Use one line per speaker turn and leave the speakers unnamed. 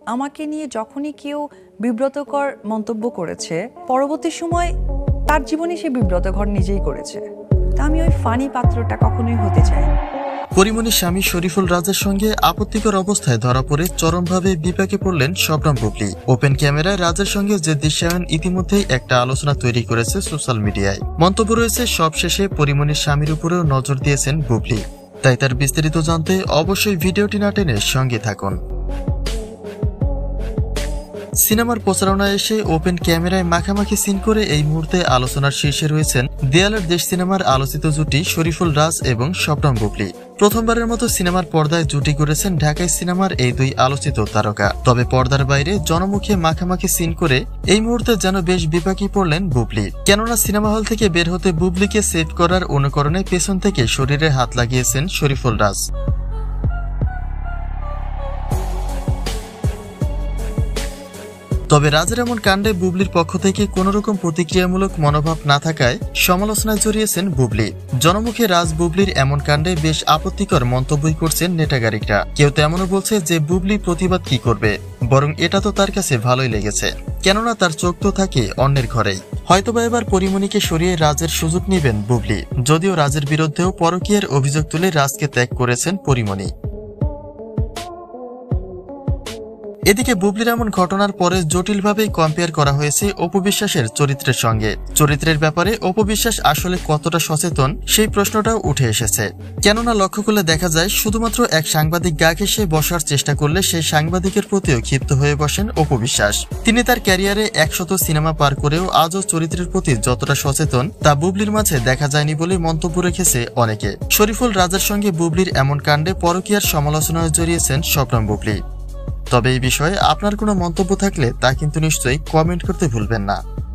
আমাকে নিয়ে যখনই কেউ বিব্রতকর মন্তব্য করেছে, পরবর্তী সময় তার জীবনে সে বিব্রতকর নিজেই করেছে। তা আমি ওই ফানি পাত্রটা কখনোই হতে চাই।
পরিমণির স্বামী শরীফুল রাজের সঙ্গে আপত্তিকর অবস্থায় ধরা পড়ে চরমভাবে বিপাকে পড়লেন শবনম বুবলী। ওপেন ক্যামেরায় রাজের সঙ্গে যে দৃশ্যায়ন ইতিমধ্যেই একটা আলোচনা তৈরি করেছে সোশ্যাল মিডিয়ায়। মন্তব্য রয়েছে সবশেষে পরিমণির স্বামীর উপরেও নজর দিয়েছেন বুবলী। তাই তার বিস্তারিত জানতে অবশ্যই ভিডিওটি না টেনে সঙ্গে থাকুন। সিনেমার প্রচারণায় এসে ওপেন ক্যামেরায় মাখামাখি সিন করে এই মুহূর্তে আলোচনার শীর্ষে রয়েছেন দেয়ালের দেশ সিনেমার আলোচিত জুটি শরীফুল রাজ এবং শবনম বুবলী। প্রথমবারের মতো সিনেমার পর্দায় জুটি করেছেন ঢাকাই সিনেমার এই দুই আলোচিত তারকা। তবে পর্দার বাইরে জনমুখে মাখামাখি সিন করে এই মুহূর্তে যেন বেশ বিপাকে পড়লেন বুবলী। কেননা সিনেমা হল থেকে বের হতে বুবলীকে সেভ করার অনুকরণে পেছন থেকে শরীরে হাত লাগিয়েছেন শরীফুল রাজ। তবে রাজের এমন কাণ্ডে বুবলীর পক্ষ থেকে কোনোরকম প্রতিক্রিয়ামূলক মনোভাব না থাকায় সমালোচনায় জড়িয়েছেন বুবলী। জনমুখে রাজ বুবলীর এমন কাণ্ডে বেশ আপত্তিকর মন্তব্যই করছেন নেটাগারিকরা। কেউ তেমনও বলছে যে বুবলী প্রতিবাদ কি করবে, বরং এটা তো তার কাছে ভালোই লেগেছে, কেননা তার চোখ তো থাকে অন্যের ঘরেই। হয়তোবা এবার পরিমণিকে সরিয়ে রাজের সুযোগ নেবেন বুবলী। যদিও রাজের বিরুদ্ধেও পরকীয়ার অভিযোগ তুলে রাজকে ত্যাগ করেছেন পরিমণি। এদিকে বুবলীর এমন ঘটনার পরে জটিলভাবেই কম্পেয়ার করা হয়েছে অপু বিশ্বাসের চরিত্রের সঙ্গে। চরিত্রের ব্যাপারে অপু বিশ্বাস আসলে কতটা সচেতন সেই প্রশ্নটাও উঠে এসেছে। কেননা লক্ষ্য করলে দেখা যায় শুধুমাত্র এক সাংবাদিক গা ঘেঁষে বসার চেষ্টা করলে সেই সাংবাদিকের প্রতিও ক্ষিপ্ত হয়ে বসেন অপু বিশ্বাস। তিনি তার ক্যারিয়ারে 100 সিনেমা পার করেও আজও চরিত্রের প্রতি যতটা সচেতন তা বুবলীর মাঝে দেখা যায়নি বলে মন্তব্য রেখেছে অনেকে। শরীফুল রাজের সঙ্গে বুবলীর এমন কাণ্ডে পরকীয়ার সমালোচনায় জড়িয়েছেন শবনম বুবলী। তবে এই বিষয়ে আপনার কোনো মন্তব্য থাকলে তা কিন্তু নিশ্চয়ই কমেন্ট করতে ভুলবেন না।